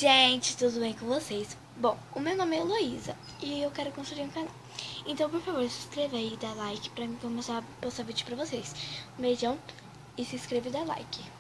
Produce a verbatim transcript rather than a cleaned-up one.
gente, tudo bem com vocês? Bom, o meu nome é Heloísa e eu quero construir um canal. Então, por favor, se inscreva aí e dá like pra mim começar a postar vídeo pra vocês. Um beijão e se inscreva e dá like.